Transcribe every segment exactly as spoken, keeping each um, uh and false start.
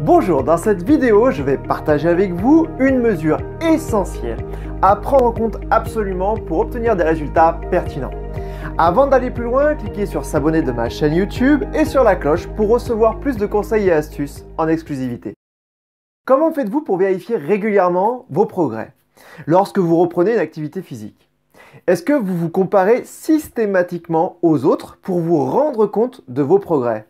Bonjour, dans cette vidéo, je vais partager avec vous une mesure essentielle à prendre en compte absolument pour obtenir des résultats pertinents. Avant d'aller plus loin, cliquez sur s'abonner de ma chaîne YouTube et sur la cloche pour recevoir plus de conseils et astuces en exclusivité. Comment faites-vous pour vérifier régulièrement vos progrès lorsque vous reprenez une activité physique? Est-ce que vous vous comparez systématiquement aux autres pour vous rendre compte de vos progrès?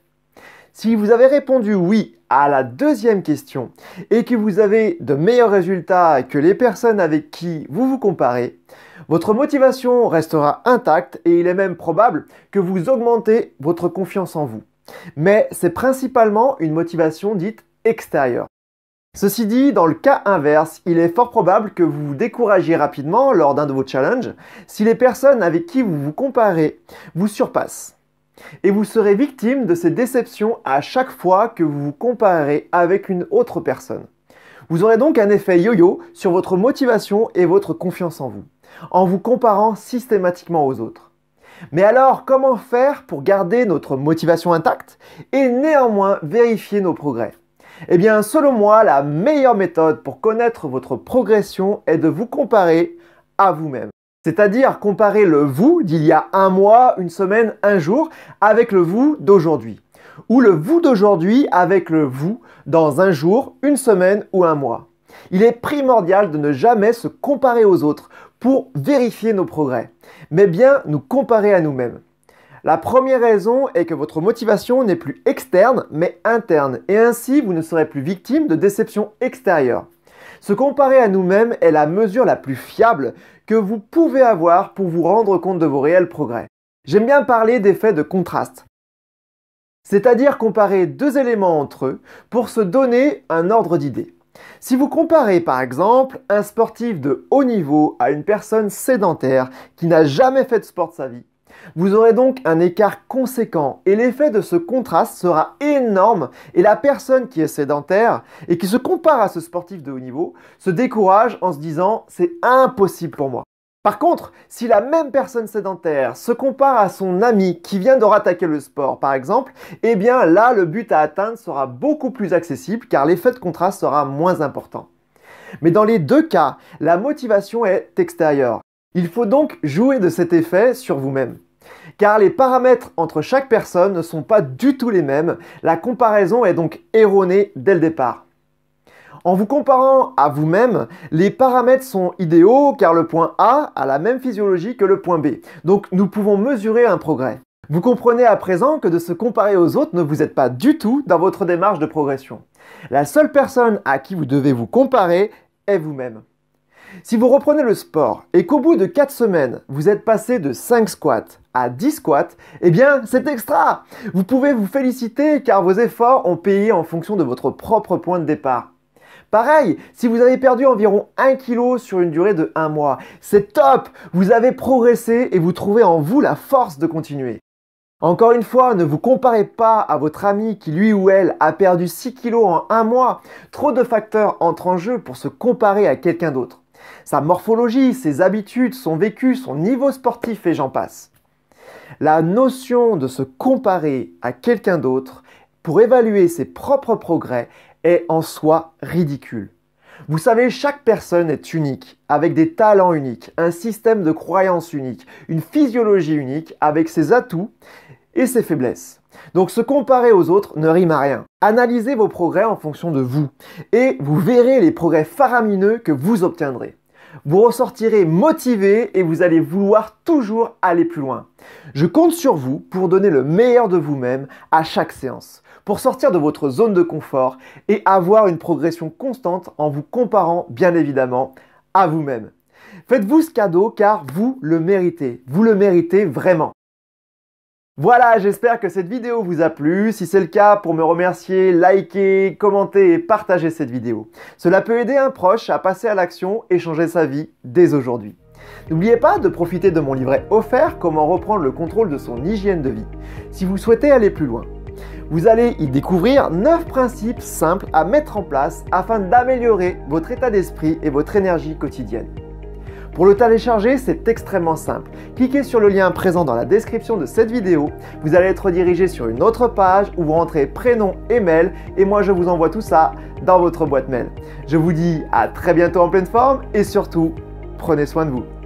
Si vous avez répondu oui à la deuxième question et que vous avez de meilleurs résultats que les personnes avec qui vous vous comparez, votre motivation restera intacte et il est même probable que vous augmentez votre confiance en vous. Mais c'est principalement une motivation dite extérieure. Ceci dit, dans le cas inverse, il est fort probable que vous vous découragiez rapidement lors d'un de vos challenges si les personnes avec qui vous vous comparez vous surpassent. Et vous serez victime de ces déceptions à chaque fois que vous vous comparerez avec une autre personne. Vous aurez donc un effet yo-yo sur votre motivation et votre confiance en vous, en vous comparant systématiquement aux autres. Mais alors, comment faire pour garder notre motivation intacte et néanmoins vérifier nos progrès? Eh bien, selon moi, la meilleure méthode pour connaître votre progression est de vous comparer à vous-même. C'est-à-dire comparer le vous d'il y a un mois, une semaine, un jour avec le vous d'aujourd'hui. Ou le vous d'aujourd'hui avec le vous dans un jour, une semaine ou un mois. Il est primordial de ne jamais se comparer aux autres pour vérifier nos progrès, mais bien nous comparer à nous-mêmes. La première raison est que votre motivation n'est plus externe mais interne et ainsi vous ne serez plus victime de déceptions extérieures. Se comparer à nous-mêmes est la mesure la plus fiable que vous pouvez avoir pour vous rendre compte de vos réels progrès. J'aime bien parler d'effet de contraste, c'est-à-dire comparer deux éléments entre eux pour se donner un ordre d'idée. Si vous comparez par exemple un sportif de haut niveau à une personne sédentaire qui n'a jamais fait de sport de sa vie, vous aurez donc un écart conséquent et l'effet de ce contraste sera énorme et la personne qui est sédentaire et qui se compare à ce sportif de haut niveau se décourage en se disant « c'est impossible pour moi ». Par contre, si la même personne sédentaire se compare à son ami qui vient de rattaquer le sport par exemple, eh bien là le but à atteindre sera beaucoup plus accessible car l'effet de contraste sera moins important. Mais dans les deux cas, la motivation est extérieure. Il faut donc jouer de cet effet sur vous-même. Car les paramètres entre chaque personne ne sont pas du tout les mêmes, la comparaison est donc erronée dès le départ. En vous comparant à vous-même, les paramètres sont idéaux car le point A a la même physiologie que le point B, donc nous pouvons mesurer un progrès. Vous comprenez à présent que de se comparer aux autres ne vous aide pas du tout dans votre démarche de progression. La seule personne à qui vous devez vous comparer est vous-même. Si vous reprenez le sport et qu'au bout de quatre semaines, vous êtes passé de cinq squats à dix squats, eh bien c'est extra! Vous pouvez vous féliciter car vos efforts ont payé en fonction de votre propre point de départ. Pareil, si vous avez perdu environ un kilo sur une durée de un mois, c'est top! Vous avez progressé et vous trouvez en vous la force de continuer. Encore une fois, ne vous comparez pas à votre ami qui lui ou elle a perdu six kilos en un mois. Trop de facteurs entrent en jeu pour se comparer à quelqu'un d'autre. Sa morphologie, ses habitudes, son vécu, son niveau sportif et j'en passe. La notion de se comparer à quelqu'un d'autre pour évaluer ses propres progrès est en soi ridicule. Vous savez, chaque personne est unique, avec des talents uniques, un système de croyances unique, une physiologie unique, avec ses atouts et ses faiblesses. Donc se comparer aux autres ne rime à rien. Analysez vos progrès en fonction de vous et vous verrez les progrès faramineux que vous obtiendrez. Vous ressortirez motivé et vous allez vouloir toujours aller plus loin. Je compte sur vous pour donner le meilleur de vous-même à chaque séance, pour sortir de votre zone de confort et avoir une progression constante en vous comparant bien évidemment à vous-même. Faites-vous ce cadeau car vous le méritez, vous le méritez vraiment. Voilà, j'espère que cette vidéo vous a plu. Si c'est le cas, pour me remercier, likez, commentez et partagez cette vidéo. Cela peut aider un proche à passer à l'action et changer sa vie dès aujourd'hui. N'oubliez pas de profiter de mon livret offert « Comment reprendre le contrôle de son hygiène de vie » si vous souhaitez aller plus loin. Vous allez y découvrir neuf principes simples à mettre en place afin d'améliorer votre état d'esprit et votre énergie quotidienne. Pour le télécharger, c'est extrêmement simple. Cliquez sur le lien présent dans la description de cette vidéo. Vous allez être redirigé sur une autre page où vous rentrez prénom et mail et moi je vous envoie tout ça dans votre boîte mail. Je vous dis à très bientôt en pleine forme et surtout, prenez soin de vous.